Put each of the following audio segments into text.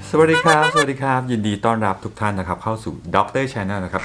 สวัสดีครับสวัสดีครับยินดีต้อนรับทุกท่านนะครับเข้าสู่ด็อกเตอร์ชาแนลนะครับ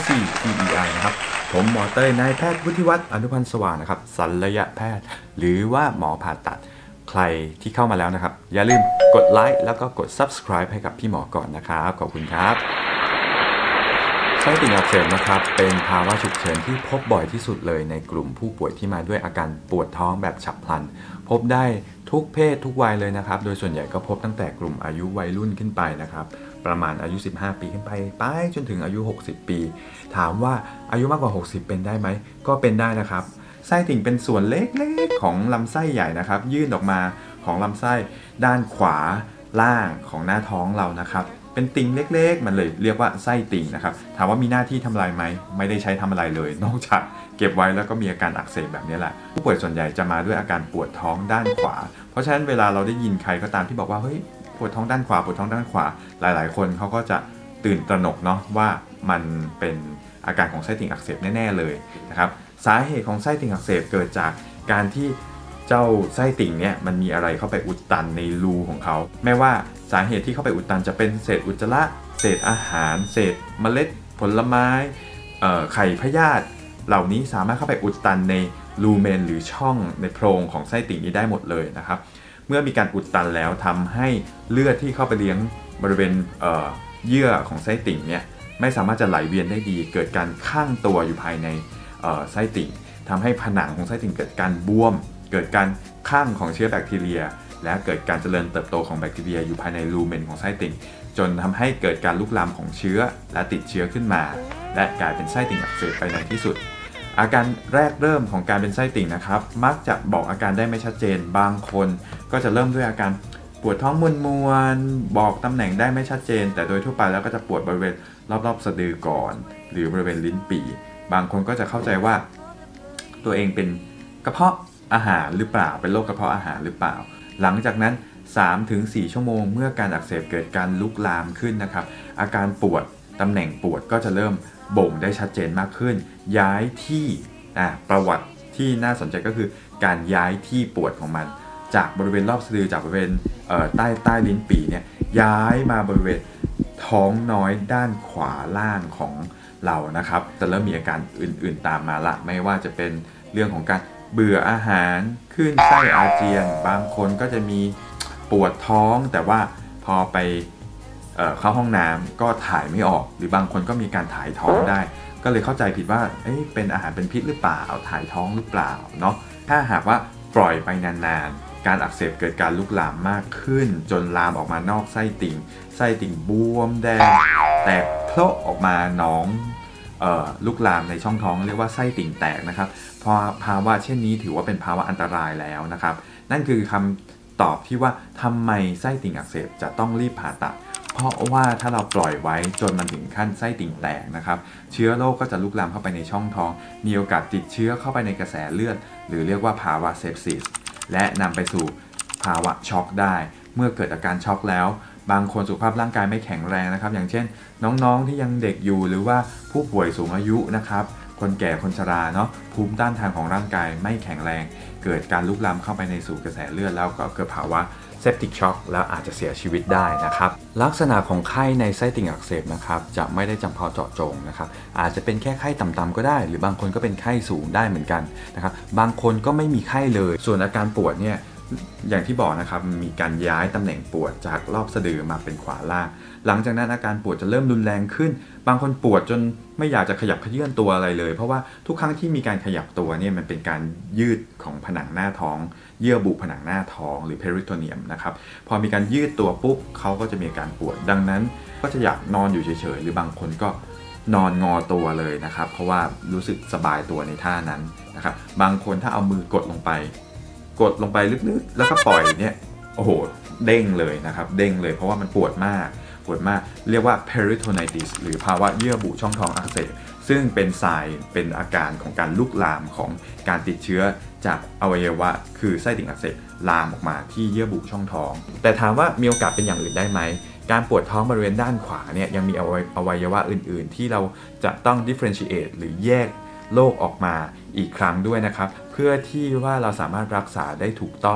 DOCTEI นะครับผมหมอเต้ยนายแพทย์วุฒิวัฒน์อนุพันธ์สว่างนะครับศัลยแพทย์หรือว่าหมอผ่าตัดใครที่เข้ามาแล้วนะครับอย่าลืมกดไลค์แล้วก็กด Subscribe ให้กับพี่หมอก่อนนะครับขอบคุณครับไส้ติ่งอักเสบนะครับเป็นภาวะฉุกเฉินที่พบบ่อยที่สุดเลยในกลุ่มผู้ป่วยที่มาด้วยอาการปวดท้องแบบฉับพลันพบได้ทุกเพศทุกวัยเลยนะครับโดยส่วนใหญ่ก็พบตั้งแต่กลุ่มอายุวัยรุ่นขึ้นไปนะครับประมาณอายุ15ปีขึ้นไปจนถึงอายุ60ปีถามว่าอายุมากกว่า60เป็นได้ไหมก็เป็นได้นะครับไส้ติ่งเป็นส่วนเล็กๆของลำไส้ใหญ่นะครับยื่นออกมาของลำไส้ด้านขวาล่างของหน้าท้องเรานะครับเป็นติ่งเล็กๆมันเลยเรียกว่าไส้ติ่งนะครับถามว่ามีหน้าที่ทำอะไรไหมไม่ได้ใช้ทำอะไรเลยนอกจากเก็บไว้แล้วก็มีอาการอักเสบแบบนี้แหละผู้ป่วยส่วนใหญ่จะมาด้วยอาการปวดท้องด้านขวาเพราะฉะนั้นเวลาเราได้ยินใครก็ตามที่บอกว่าเฮ้ยปวดท้องด้านขวาปวดท้องด้านขวาหลายๆคนเขาก็จะตื่นตระหนกเนาะว่ามันเป็นอาการของไส้ติ่งอักเสบแน่ๆเลยนะครับสาเหตุของไส้ติ่งอักเสบเกิดจากการที่เจ้าไส้ติ่งเนี่ยมันมีอะไรเข้าไปอุดตันในรูของเขาแม้ว่าสาเหตุที่เข้าไปอุดตันจะเป็นเศษอุจจาระเศษอาหารเศษเมล็ดผลไม้ไข่พยาธิเหล่านี้สามารถเข้าไปอุดตันในรูเมนหรือช่องในโพรงของไส้ติ่งนี้ได้หมดเลยนะครับเมื่อมีการอุดตันแล้วทำให้เลือดที่เข้าไปเลี้ยงบริเวณเยื่อของไส้ติ่งเนี่ยไม่สามารถจะไหลเวียนได้ดีเกิดการข้างตัวอยู่ภายในไส้ติ่งทำให้ผนังของไส้ติ่งเกิดการบวมเกิดการข้างของเชื้อแบคทีเรียและเกิดการเจริญเติบโตของแบคทีเรียอยู่ภายในรูเมนของไส้ติ่งจนทำให้เกิดการลุกลามของเชื้อและติดเชื้อขึ้นมาและกลายเป็นไส้ติ่งอักเสบไปในที่สุดอาการแรกเริ่มของการเป็นไส้ติ่งนะครับมักจะบอกอาการได้ไม่ชัดเจนบางคนก็จะเริ่มด้วยอาการปวดท้องมวนๆบอกตำแหน่งได้ไม่ชัดเจนแต่โดยทั่วไปแล้วก็จะปวดบริเวณรอบๆสะดือก่อนหรือบริเวณลิ้นปี่บางคนก็จะเข้าใจว่าตัวเองเป็นกระเพาะอาหารหรือเปล่าเป็นโรคกระเพาะอาหารหรือเปล่าหลังจากนั้น 3-4 ชั่วโมงเมื่อการอักเสบเกิดการลุกลามขึ้นนะครับอาการปวดตำแหน่งปวดก็จะเริ่มบ่งได้ชัดเจนมากขึ้นย้ายที่ประวัติที่น่าสนใจก็คือการย้ายที่ปวดของมันจากบริเวณรอบสะดือจากบริเวณใต้ลิ้นปี่เนี่ยย้ายมาบริเวณท้องน้อยด้านขวาล่างของเรานะครับจะเริ่มมีอาการอื่นๆตามมาละไม่ว่าจะเป็นเรื่องของการเบื่ออาหารขึ้นไส้อาเจียนบางคนก็จะมีปวดท้องแต่ว่าพอไปเข้าห้องน้ำก็ถ่ายไม่ออกหรือบางคนก็มีการถ่ายท้องได้ก็เลยเข้าใจผิดว่าเป็นอาหารเป็นพิษหรือเปล่าถ่ายท้องหรือเปล่าเนาะถ้าหากว่าปล่อยไปนานๆการอักเสบเกิดการลุกลามมากขึ้นจนลามออกมานอกไส้ติ่งบวมแดงแตกโผล่ออกมาหนองลุกลามในช่องท้องเรียกว่าไส้ติ่งแตกนะครับพอภาวะเช่นนี้ถือว่าเป็นภาวะอันตรายแล้วนะครับนั่นคือคำตอบที่ว่าทำไมไส้ติ่งอักเสบจะต้องรีบผ่าตัดเพราะว่าถ้าเราปล่อยไว้จนมันถึงขั้นไส้ติ่งแตกนะครับเชื้อโรคก็จะลุกลามเข้าไปในช่องท้องมีโอกาสติดเชื้อเข้าไปในกระแสเลือดหรือเรียกว่าภาวะเซปซิสและนำไปสู่ภาวะช็อกได้เมื่อเกิดอาการช็อกแล้วบางคนสุขภาพร่างกายไม่แข็งแรงนะครับอย่างเช่นน้องๆที่ยังเด็กอยู่หรือว่าผู้ป่วยสูงอายุนะครับคนแก่คนชราเนาะภูมิต้านทานของร่างกายไม่แข็งแรงเกิดการลุกลามเข้าไปในสู่กระแสเลือดแล้วก็เกิดภาวะเซปติกช็อกแล้วอาจจะเสียชีวิตได้นะครับลักษณะของไข้ในไส้ติ่งอักเสบนะครับจะไม่ได้จำเพาะเจาะจงนะครับอาจจะเป็นแค่ไข้ต่ำๆก็ได้หรือบางคนก็เป็นไข้สูงได้เหมือนกันนะครับบางคนก็ไม่มีไข้เลยส่วนอาการปวดเนี่ยอย่างที่บอกนะครับมีการย้ายตำแหน่งปวดจากรอบสะดือมาเป็นขวาล่างหลังจากนั้นอาการปวดจะเริ่มรุนแรงขึ้นบางคนปวดจนไม่อยากจะขยับเขยื้อนตัวอะไรเลยเพราะว่าทุกครั้งที่มีการขยับตัวเนี่ยมันเป็นการยืดของผนังหน้าท้องเยื่อบุผนังหน้าท้องหรือเพริโทเนียมนะครับพอมีการยืดตัวปุ๊บเขาก็จะมีอาการปวดดังนั้นก็จะอยากนอนอยู่เฉยๆหรือบางคนก็นอนงอตัวเลยนะครับเพราะว่ารู้สึกสบายตัวในท่านั้นนะครับบางคนถ้าเอามือกดลงไปลึกๆแล้วก็ปล่อยเนี่ยโอ้โหเด้งเลยนะครับเด้งเลยเพราะว่ามันปวดมากเรียกว่า peritonitis หรือภาวะเยื่อบุช่องท้องอักเสบซึ่งเป็นเป็นอาการของการลุกลามของการติดเชื้อจากอวัยวะคือไส้ติ่งอักเสบลามออกมาที่เยื่อบุช่องท้องแต่ถามว่ามีโอกาสเป็นอย่างอื่นได้ไหมการปวดท้องบริเวณด้านขวาเนี่ยยังมีอวัยวะอื่นๆที่เราจะต้อง differentiate หรือแยกโรคออกมาอีกครั้งด้วยนะครับเพื่อที่ว่าเราสามารถรักษาได้ถูกต้อง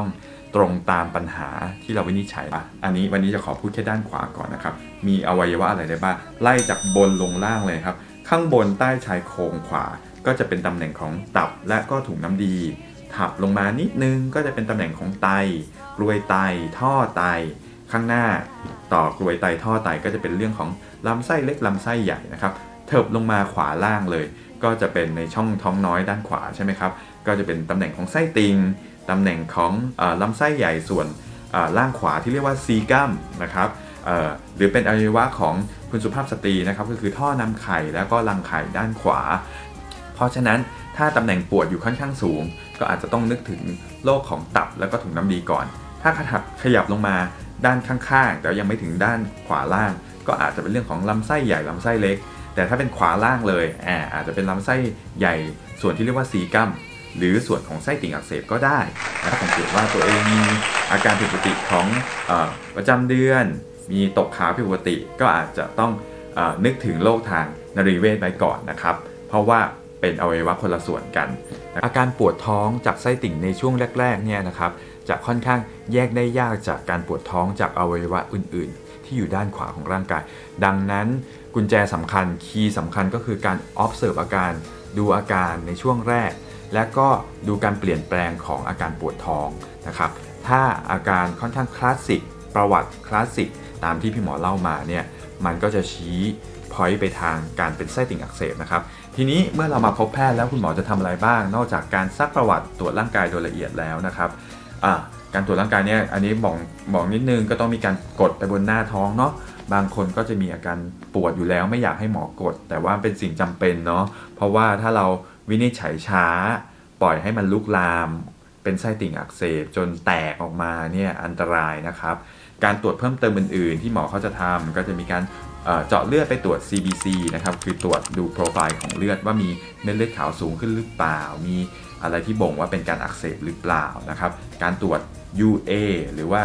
ตรงตามปัญหาที่เราวินิจฉัยอันนี้วันนี้จะขอพูดแค่ด้านขวาก่อนนะครับมีอวัยวะอะไรได้บ้างไล่จากบนลงล่างเลยครับข้างบนใต้ชายโครงขวาก็จะเป็นตำแหน่งของตับและก็ถุงน้ำดีถับลงมานิดนึงก็จะเป็นตำแหน่งของไตกรวยไตท่อไตข้างหน้าต่อกรวยไตท่อไตก็จะเป็นเรื่องของลำไส้เล็กลำไส้ใหญ่นะครับเถิบลงมาขวาล่างเลยก็จะเป็นในช่องท้องน้อยด้านขวาใช่ไหมครับก็จะเป็นตำแหน่งของไส้ติ่งตำแหน่งของลำไส้ใหญ่ส่วนล่างขวาที่เรียกว่าซีกัมนะครับหรือเป็นอวัยวะของคุณสุภาพสตรีนะครับก็คือท่อนำไข่แล้วก็รังไข่ด้านขวาเพราะฉะนั้นถ้าตำแหน่งปวดอยู่ค่อนข้างสูงก็อาจจะต้องนึกถึงโรคของตับแล้วก็ถุงน้ำดีก่อนถ้าขยับลงมาด้านข้างๆแต่ยังไม่ถึงด้านขวาล่างก็อาจจะเป็นเรื่องของลำไส้ใหญ่ลำไส้เล็กแต่ถ้าเป็นขวาล่างเลยอาจจะเป็นลำไส้ใหญ่ส่วนที่เรียกว่าซีกัมหรือส่วนของไส้ติ่งอักเสบก็ได้ถ้าสังเกตว่าตัวเองมีอาการผิดปกติของประจำเดือนมีตกขาวผิดปกติก็อาจจะต้องนึกถึงโรคทางนรีเวชไว้ก่อนนะครับเพราะว่าเป็นอวัยวะคนละส่วนกันอาการปวดท้องจากไส้ติ่งในช่วงแรกๆเนี่ยนะครับจะค่อนข้างแยกได้ยากจากการปวดท้องจากอวัยวะอื่นๆที่อยู่ด้านขวาของร่างกายดังนั้นกุญแจสำคัญคีย์สำคัญก็คือการ observe อาการดูอาการในช่วงแรกและก็ดูการเปลี่ยนแปลงของอาการปวดท้องนะครับถ้าอาการค่อนข้างคลาสสิกประวัติคลาสสิกตามที่พี่หมอเล่ามาเนี่ยมันก็จะชี้พอยต์ไปทางการเป็นไส้ติ่งอักเสบนะครับทีนี้เมื่อเรามาพบแพทย์แล้วคุณหมอจะทำอะไรบ้างนอกจากการซักประวัติตรวจร่างกายโดยละเอียดแล้วนะครับการตรวจร่างกายเนี่ยอันนี้บอกนิดนึงก็ต้องมีการกดไปบนหน้าท้องเนาะบางคนก็จะมีอาการปวดอยู่แล้วไม่อยากให้หมอกดแต่ว่าเป็นสิ่งจำเป็นเนาะเพราะว่าถ้าเราวินิจฉัยช้าปล่อยให้มันลุกลามเป็นไส้ติ่งอักเสบจนแตกออกมาเนี่ยอันตรายนะครับการตรวจเพิ่มเติมอื่นๆที่หมอเขาจะทำก็จะมีการเจาะเลือดไปตรวจ CBC นะครับคือตรวจดูโปรไฟล์ของเลือดว่ามีเม็ดเลือดขาวสูงขึ้นหรือเปล่ามีอะไรที่บ่งว่าเป็นการอักเสบหรือเปล่านะครับการตรวจ UA หรือว่า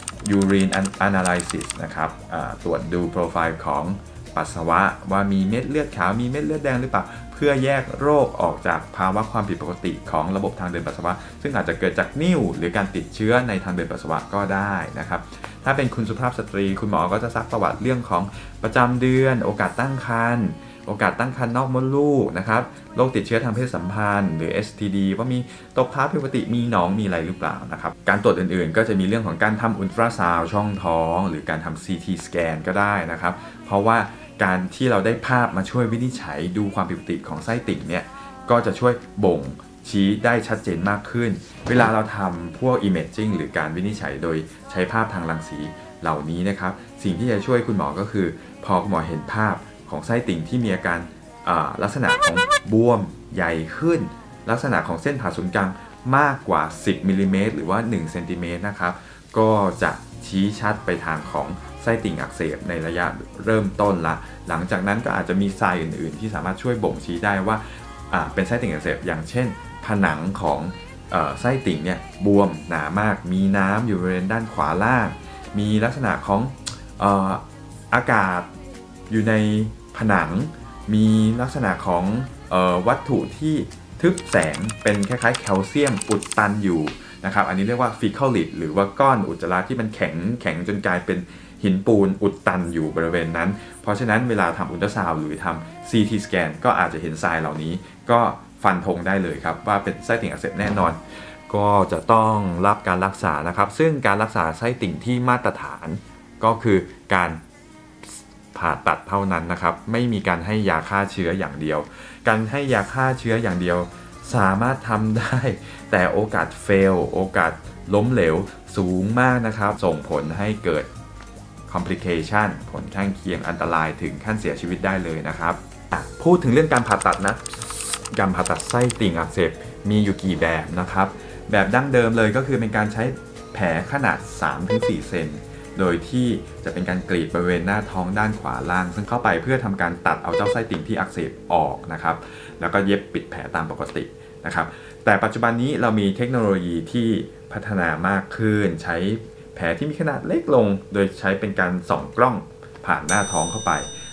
Urine Analysis นะครับตรวจดูโปรไฟล์ของปัสสาวะว่ามีเม็ดเลือดขาวมีเม็ดเลือดแดงหรือเปล่าเพื่อแยกโรคออกจากภาวะความผิดปกติของระบบทางเดินปัสสาวะซึ่งอาจจะเกิดจากนิ่วหรือการติดเชื้อในทางเดินปัสสาวะก็ได้นะครับถ้าเป็นคุณสุภาพสตรีคุณหมอก็จะซักประวัติเรื่องของประจำเดือนโอกาสตั้งครรภ์โอกาสตั้งครรภ์นอกมดลูกนะครับโรคติดเชื้อทางเพศสัมพันธ์หรือ STD ว่ามีตกค้างผิดปกติมีหนองมีอะไรหรือเปล่านะครับการตรวจอื่นๆก็จะมีเรื่องของการทำอุลตราซาวด์ช่องท้องหรือการทำ CT สแกนก็ได้นะครับเพราะว่าการที่เราได้ภาพมาช่วยวินิจฉัยดูความผิดปกติของไส้ติ่งเนี่ยก็จะช่วยบ่งชี้ได้ชัดเจนมากขึ้นเวลาเราทำพวก imaging หรือการวินิจฉัยโดยใช้ภาพทางรังสีเหล่านี้นะครับสิ่งที่จะช่วยคุณหมอก็คือพอคุณหมอเห็นภาพของไส้ติ่งที่มีอาการลักษณะของบวมใหญ่ขึ้นลักษณะของเส้นผ่าศูนย์กลางมากกว่า10มิลลิเมตรหรือว่า1เซนติเมตรนะครับก็จะชี้ชัดไปทางของไส้ติ่งอักเสบในระยะเริ่มต้นละหลังจากนั้นก็อาจจะมีไซน์อื่นๆที่สามารถช่วยบ่งชี้ได้ว่าเป็นไส้ติ่งอักเสบอย่างเช่นผนังของไส้ติ่งเนี่ยบวมหนามากมีน้ำอยู่บริเวณด้านขวาล่างมีลักษณะของอากาศอยู่ในผนังมีลักษณะของวัตถุที่ทึบแสงเป็นคล้ายๆแคลเซียมอุดตันอยู่นะครับอันนี้เรียกว่า fecal lid หรือว่าก้อนอุจจาระที่มันแข็งจนกลายเป็นหินปูนอุดตันอยู่บริเวณนั้นเพราะฉะนั้นเวลาทำอุลตราซาวด์หรือทำ CT สแกนก็อาจจะเห็นทรายเหล่านี้ก็ฟันธงได้เลยครับว่าเป็นไส้ติ่งอักเสบแน่นอนก็จะต้องรับการรักษานะครับซึ่งการรักษาไส้ติ่งที่มาตรฐานก็คือการผ่าตัดเท่านั้นนะครับไม่มีการให้ยาฆ่าเชื้ออย่างเดียวการให้ยาฆ่าเชื้ออย่างเดียวสามารถทำได้แต่โอกาสเฟลโอกาสล้มเหลวสูงมากนะครับส่งผลให้เกิด complication ผลข้างเคียงอันตรายถึงขั้นเสียชีวิตได้เลยนะครับพูดถึงเรื่องการผ่าตัดนะการผ่าตัดไส้ติ่งอักเสบมีอยู่กี่แบบนะครับแบบดั้งเดิมเลยก็คือเป็นการใช้แผลขนาด 3-4 เซนโดยที่จะเป็นการกรีดบริเวณหน้าท้องด้านขวาล่างซึ่งเข้าไปเพื่อทำการตัดเอาเจ้าไส้ติ่งที่อักเสบออกนะครับแล้วก็เย็บปิดแผลตามปกตินะครับแต่ปัจจุบันนี้เรามีเทคโนโลยีที่พัฒนามากขึ้นใช้แผลที่มีขนาดเล็กลงโดยใช้เป็นการส่องกล้องผ่านหน้าท้องเข้าไป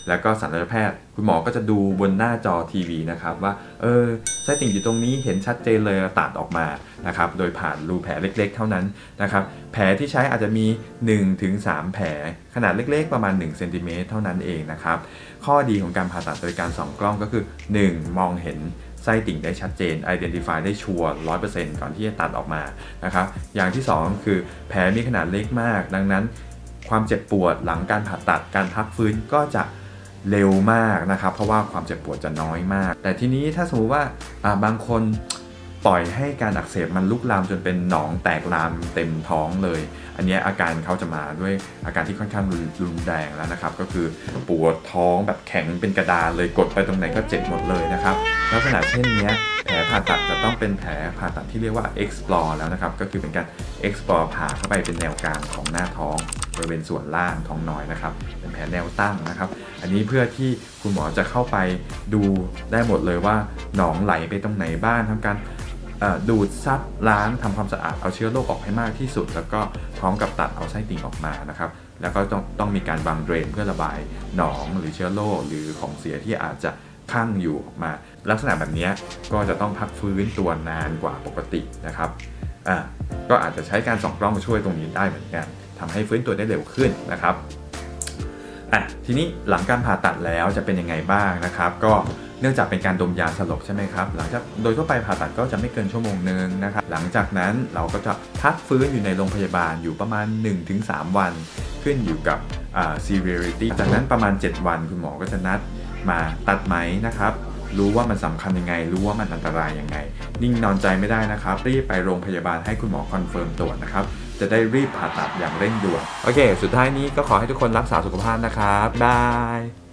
แล้วก็ศัลยแพทย์คุณหมอก็จะดูบนหน้าจอทีวีนะครับว่าไส้ติ่งอยู่ตรงนี้เห็นชัดเจนเลยตัดออกมานะครับโดยผ่านรูแผลเล็กๆเท่านั้นนะครับแผลที่ใช้อาจจะมี 1-3 แผลขนาดเล็กๆประมาณ1เซนติเมตรเท่านั้นเองนะครับข้อดีของการผ่าตัดโดยการส่องกล้องก็คือ 1. มองเห็นไส้ติ่งได้ชัดเจน Identify ได้ชัวร์ 100% ก่อนที่จะตัดออกมานะครับอย่างที่2คือแผลมีขนาดเล็กมากดังนั้นความเจ็บปวดหลังการผ่าตัดการพักฟื้นก็จะเร็วมากนะครับเพราะว่าความเจ็บปวดจะน้อยมากแต่ทีนี้ถ้าสมมติว่าบางคนปล่อยให้การอักเสบมันลุกลามจนเป็นหนองแตกลามเต็มท้องเลยอันนี้อาการเขาจะมาด้วยอาการที่ค่อนข้างรุนแรงแล้วนะครับก็คือปวดท้องแบบแข็งเป็นกระดาษเลยกดไปตรงไหนก็เจ็บหมดเลยนะครับลักษณะเช่นนี้แผลผ่าตัดจะต้องเป็นแผลผ่าตัดที่เรียกว่า explore แล้วนะครับก็คือเป็นการ explore ผ่าเข้าไปเป็นแนวกลางของหน้าท้องบริเวณส่วนล่างท้องน้อยนะครับเป็นแผลแนวตั้งนะครับอันนี้เพื่อที่คุณหมอจะเข้าไปดูได้หมดเลยว่าหนองไหลไปตรงไหนบ้างทำการดูดซับล้างทำความสะอาดเอาเชื้อโรคออกให้มากที่สุดแล้วก็พร้อมกับตัดเอาไส้ติ่งออกมานะครับแล้วก็ต้องมีการวางเดรนเพื่อระบายหนองหรือเชื้อโรคหรือของเสียที่อาจจะคั่งอยู่ออกมาลักษณะแบบนี้ก็จะต้องพักฟื้นตัวนานกว่าปกตินะครับก็อาจจะใช้การส่องกล้องมาช่วยตรงนี้ได้เหมือนกันทำให้ฟื้นตัวได้เร็วขึ้นนะครับทีนี้หลังการผ่าตัดแล้วจะเป็นยังไงบ้างนะครับก็เนื่องจากเป็นการดมยาสลบใช่ไหมครับหลังจากโดยทั่วไปผ่าตัดก็จะไม่เกินชั่วโมงนึงนะครับหลังจากนั้นเราก็จะพักฟื้นอยู่ในโรงพยาบาลอยู่ประมาณ 1-3 วันขึ้นอยู่กับseverity จากนั้นประมาณ7วันคุณหมอก็จะนัดมาตัดไหมนะครับรู้ว่ามันสำคัญยังไงรู้ว่ามันอันตรายยังไงนิ่งนอนใจไม่ได้นะครับรีบไปโรงพยาบาลให้คุณหมอคอนเฟิร์มตรวจนะครับจะได้รีบผ่าตัดอย่างเร่งด่วนโอเคสุดท้ายนี้ก็ขอให้ทุกคนรักษาสุขภาพนะครับบาย